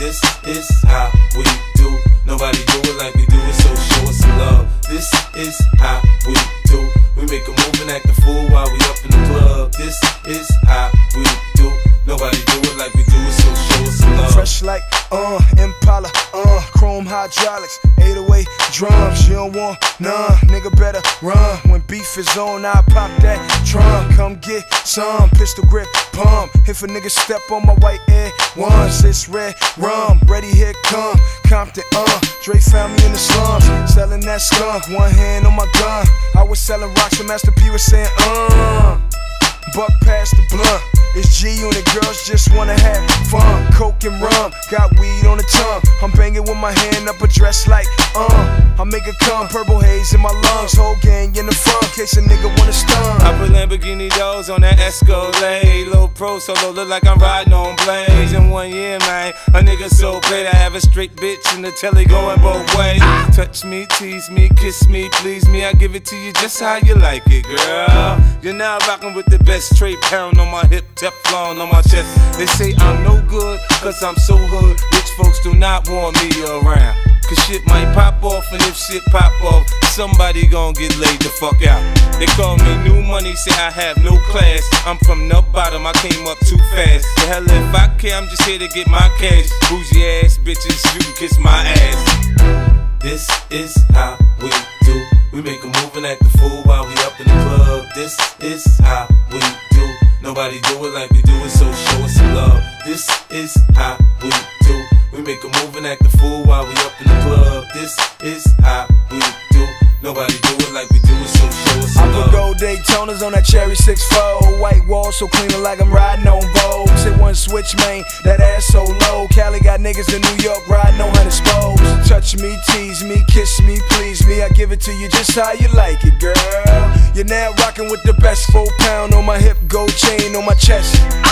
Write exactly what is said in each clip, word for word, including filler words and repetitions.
This is how we do. Nobody do it like we do it, so show us some love. This is how we do. We make a move and act a fool while we up in the club. This is how we do. Nobody do it like we do it, so show us some love. Fresh like, uh, Impala, uh, chrome hydraulics, eight oh eight drums. You don't want none, nigga better run. When beef is on, I pop that trunk. Come get some, pistol grip, pump. If a nigga step on my white air once, it's red rum. Ready, here come Compton, uh. Dre found me in the slums, selling that skunk. One hand on my gun. I was selling rocks, and Master P was saying, uh. Buck past the blunt. It's G-Unit, girls just wanna have fun. Coke and rum, got weed on the tongue. I'm banging with my hand up a dress like, uh I make it come, purple haze in my lungs. Whole gang in the front, case a nigga wanna stun. I put Lamborghini doors on that Escalade. Low pro solo, look like I'm riding on blades. In one year, man, a nigga so paid. I have a straight bitch in the telly going both ways. Touch me, tease me, kiss me, please me. I give it to you just how you like it, girl. You're now rocking with the best. Straight pound on my hip, Teflon on my chest. They say I'm no good, cause I'm so hood. Rich folks do not want me around, cause shit might pop off, and if shit pop off, somebody gon' get laid the fuck out. They call me new money, say I have no class. I'm from the bottom, I came up too fast. The hell if I care, I'm just here to get my cash. Bougie ass bitches, you can kiss my ass. This is how we do. We make a move and act a fool while we up in the club. This is how we do. Nobody do it like we do it, so show us some love. This is how we do. We make a move and act a fool while we up in the club. This is how we do. Nobody do it like we do it, so show us some love. I put gold Daytonas on that cherry six four. White wall so clean like I'm riding on Vogue. Say one switch, man, that ass so low. Cali got niggas in New York riding on hundred spokes. Touch me, tease me, kiss me, please me. I give it to you just how you like it, girl. You're now rocking with the best. Four pound on my hip, gold chain on my chest.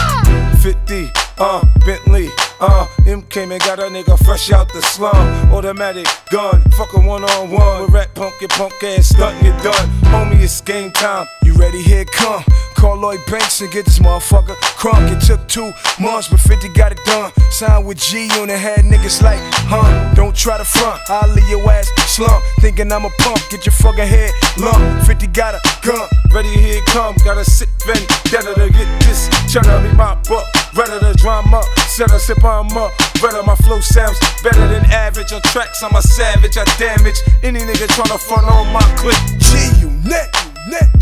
fifty, uh, Bentley, uh, M came and got a nigga fresh out the slum. Automatic gun, fuck a one on one. With rat punk, your punk ass stuntin', you done. Homie, it's game time. You ready? Here it come. Call Lloyd Banks and get this motherfucker crunk. It took two months, but fifty got it done. Signed with G-Unit, had niggas like, huh? Don't try to front, I'll leave your ass slump. Thinking I'm a punk, get your fucking head lump. fifty got a gun, ready, here it come. Got a sick vendetta to get this cheddar, me mop up. Redder the drama, set a sip on up. Redder my flow sounds better than average. On tracks, I'm a savage, I damage any nigga tryna front on my clip. G-Unit, net.